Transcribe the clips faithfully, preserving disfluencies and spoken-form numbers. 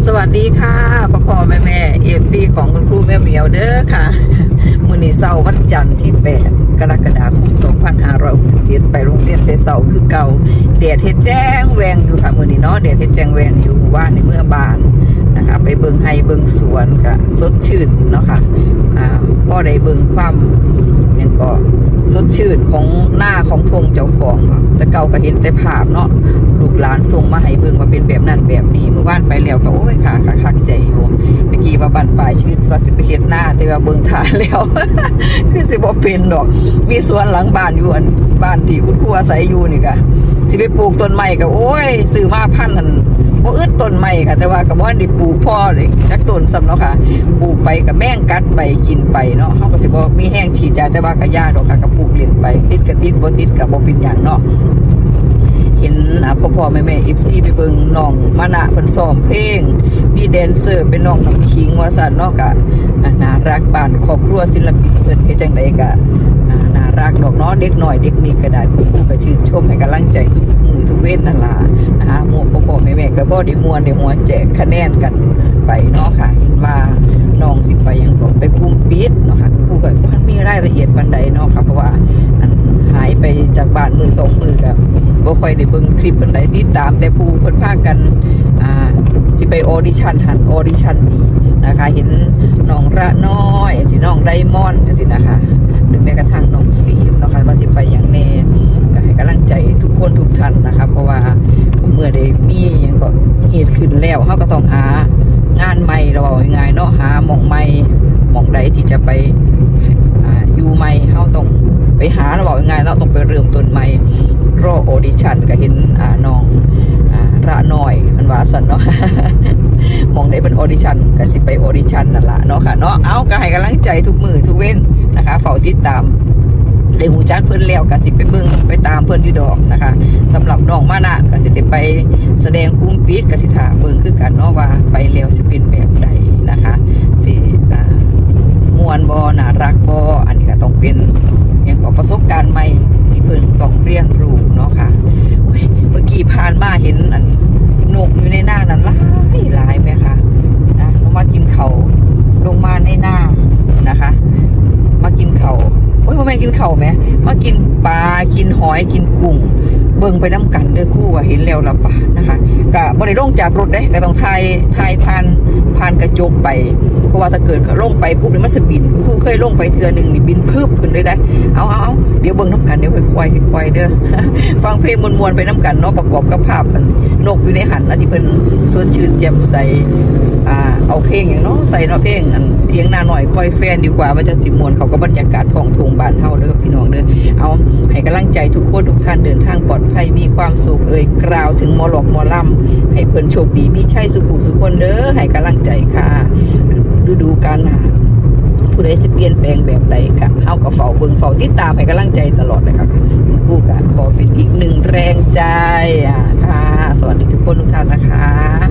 วัสดีค่ะพ่อพ่อแม่แม่เอฟซีของคุณครูแม่เหมียวเด้อค่ะมื้อนี้เสาร์วันจันทร์ที่แปดกรกฎาคมสองพันห้าร้อยหกสิบเจ็ดไปโรงเรียนแต่เสาร์คือเก่าแดดเฮ็ดแจ้งแวงอยู่ค่ะมื้อนี้เนาะแดดเฮ็ดแจ้งแวงอยู่ว่าในเมื่อบานนะคะไปเบิ่งไฮเบิ่งสวนก็สดชื่นเนาะค่ะอ่าพ่อได้เบิ่งความยังก็สดชื่นของหน้าของทงเจ้าของแต่เก่าก็เห็นแต่ภาพเนาะลูกหลานส่งมาให้เบิ่งว่าเป็นแบบนั้นแบบนี้เมื่อวานไปแล้วก็โอ้ยค่ะค่ะคักใจอยู่เมื่อกี้ว่าบ้านปลายชีวิตว่าสิไปเฮ็ดหน้าแต่ว่าเบิ่งทานแล้ว คือสิบ่เป็นดอกมีสวนหลังบ้านอยู่อันบ้านที่คุณครูอาศัยอยู่นี่ก็สิไปปลูกต้นไม้ก็โอ้ยซื้อมาพันนั่นบ่อึดต้นไม้ค่ะแต่ว่าก็บ่ได้ปลูกพ่อเลยจักต้นซ้ำเนาะค่ะปลูกไปก็แม่งกัดไปกินไปเนาะเฮาก็สิบ่มีแห้งฉีดยาแต่ว่าก็ยาดอกค่ะก็ปลูกเล่นไปติดก็ติดบ่ติดก็บ่เป็นหยังเนาะเห็นพ่อพ่อแม่แม่ เอฟ ซี ไปเบิ่งน้องมานะเพิ่นซ้อมเพลงมีแดนเซอร์เป็นน้องน้ำขิงว่าซั่นเนาะก็น่ารักบ้านครอบครัวศิลปินเพิ่นเฮ็ดจังได๋ก็น่ารักดอกเนาะเด็กน้อยเด็กนี่ก็ได้ผู้ผู้ก็ชื่นชมให้กำลังใจทุกมือทุกเว้นนั่นล่ะนะคะหมู่พ่อพ่อแม่แม่ก็บ่ได้ม่วนได้หัวแจกคะแนนกันไปเนาะค่ะเห็นว่าน้องสิไปยังก็ไปกลุ่มปิดเนาะค่ะครูก็บ่มีรายละเอียดปานใดเนาะค่ะเพราะว่าหายไปจากบ้านมือสองมือกับบ่ค่อยได้เบิ่งคลิปปานใดติดตามแต่ผู้เพิ่นพากันอ่าสิไปออดิชั่นหันออดิชั่นนี้นะคะเห็นน้องระน้อยสิน้องไดมอนด์สินะคะหรือแม้กระทั่งน้องฟิล์มเนาะค่ะว่าสิไปอย่างแน่ก็ให้กำลังใจทุกคนทุกท่านนะคะเพราะว่าเมื่อได้มีหยังก็เหตุขึ้นแล้วเฮาก็ต้องหางานใหม่เราเอาง่ายๆเนาะหาหม่องใหม่หม่องใดที่จะไปอ่าอยู่ใหม่เฮาต้องไปหาเราบอกยังไงเราต้องไปเริ่มต้นใหม่รอออดิชั่นก็เห็นอ่าน้องอ่าระน้อยมันว่าสันเนาะ มองได้เป็นออดิชั่นก็สิไปออดิชั่นนั่นละเนาะค่ะเนาะเอาก็ให้กำลังใจทุกมือทุกเว้นนะคะเฝ้าติดตามได้หูจักเพื่อนแล้วก็สิไปเบิ่งไปตามเพื่อนอยู่ดอกนะคะสำหรับน้องมานะก็สิได้ไปแสดงกุ้มปิดก็สิถาเบิ่งคือกันเนาะว่าไปแล้วสิเป็นแบบใดนะคะสิอ่ามวนบอน่ารักบออันนี้ก็ต้องเป็นอย่างกับประสบการณ์ใหม่ที่เพิ่นต้องเรียนรู้เนาะค่ะเมื่อกี้ผ่านมาเห็นอันนกอยู่ในหน้านั้นหลายหลายไหมคะนะลงมากินเขาลงมาในหน้านะคะมากินเขาโอ้ยพ่อแม่กินเขาไหมมากินปลากินหอยกินกุ้งเบิ่งไปน้ำกันเด้อคู่ว่าเห็นแล้วละป่ะนะคะก็บ่ได้ลงจากรถได้ก็ต้องถ่ายถ่ายผ่านผ่านกระจกไปเพราะว่าถ้าเกิดเขาลงไปปุ๊บเนี่ยมันจะบินคู่เคยลงไปเทือหนึ่งนี่บินพึบขึ้นเลยได้เอาเอาเอาเดี๋ยวเบิ่งน้ำกันเดี๋ยวค่อยๆค่อยๆเด้อ ฟังเพลงมวนๆไปน้ำกันเนาะประกอบกับภาพนกอยู่ในหันนะที่เพิ่นสดชื่นแจ่มใสอ่าเอาเพลงอย่างเนาะใส่เนาะเพลงอันเทียงนาหน่อยคอยแฟนดีกว่ามันจะสิมวนเขาก็บรรยากาศท้องทุ่งบ้านเฮาเด้อพี่น้องเด้อเอาให้กำลังใจทุกคนทุกท่านเดินทางปลอดภัยมีความสุขเอ่ยกล่าวถึงมอหลอกมอล่ำให้เพิ่นโชคดีมีชัยสุขุสุขคนเด้อให้กำลังใจค่ะฤดูกาลหน้าผู้ใดสิเปลี่ยนแปลงแบบใดกะเฮาก็เฝ้าเบิ่งเฝ้าติดตามให้กำลังใจตลอดนะครับคู่กันขอเป็นอีกหนึ่งแรงใจอ่ะค่ะสวัสดีทุกคนทุกท่านนะคะ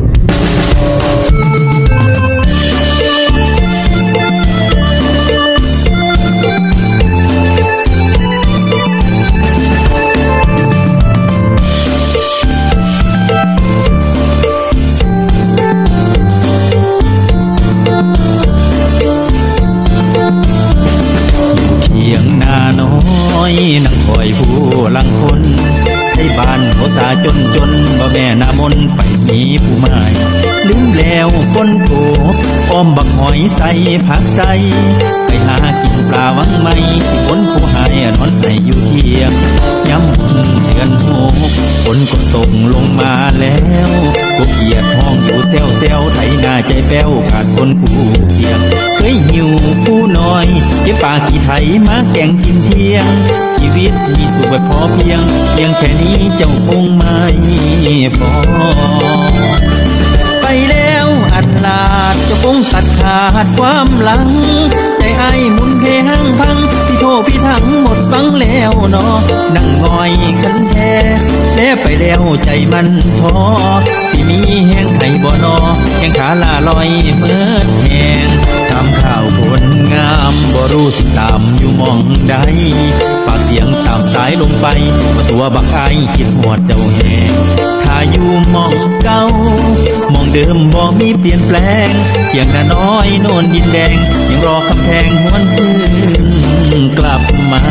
นั่งคอยผู้ลังคนให้บ้านเขาสาจนจนบ่แม่นามนไปมีผู้ใหม่ลืมแล้วคนโผอ้อมบักหอยใส่ผักใส่ไปหากินปลาวังไม่ที่คนผู้หายนอนให้อยู่เทียงย้ำเดือนหกฝนก็ตกลงมาแล้วก็เกียดห้องอยู่เซลเซลไถหน้าใจแป้วขาดคนผู้เพียงเคยหิวผู้น้อยเก็บปลาขี้ไถมาแกงกินเที่ยงชีวิตมีสุขแบบพอเพียงเพียงแค่นี้เจ้าคงไม่พอไปแล้วอัดลาดจะคงตัดขาดความหลังใจไอ้มุนเพหังพังพี่โทพี่ทั้งหมดฟังแล้วเนาะนั่งงอยขันแท้แล้วไปแล้วใจมันพอสิมีแห้งไข่บ่นอแข้งขาลาลอยเมื่อแห้งทำข่าวคนงามบ่รู้สิตามอยู่มองใดฝากเสียงตามสายลงไปว่าตัวบักไอคิดหอดเจ้าแหงถ้าอยู่มองเก่ามองเดิมบ่มีเปลี่ยนแปลงเพียงนาน้อยโน่นดินแดงยังรอคำแพงหวนคืนกลับมา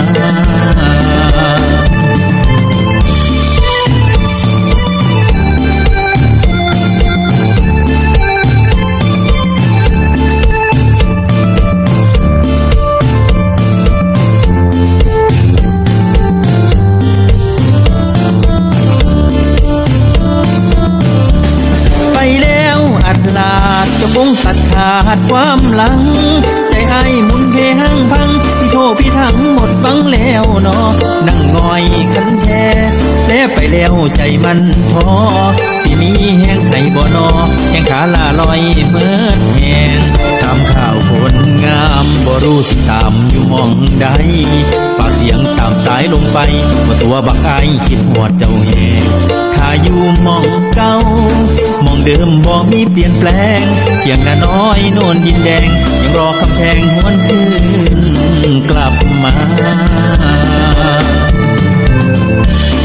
อัดลาดจะบงตัดขาดความหลังใจไอ้มุนเพหังพังพี่โทพี่ทั้งหมดฟังแล้วเนาะนั่งงอยคันแท้แล้วไปแล้วใจมันท้อสิมีแห้งไหนบ่นอแห้งขาลาลอยเมิดแห้งตามข่าวคนงามบ่รู้สิตามอยู่มองใดฝากเสียงตามสายลงไปว่าตัวบักไอคิดหอดเจ้าแหงถ้าอยู่มองเก่ามองเดิมบ่มีเปลี่ยนแปลงเพียงนาน้อยโน่นดินแดงยังรอคำแพงหวนคืนกลับมา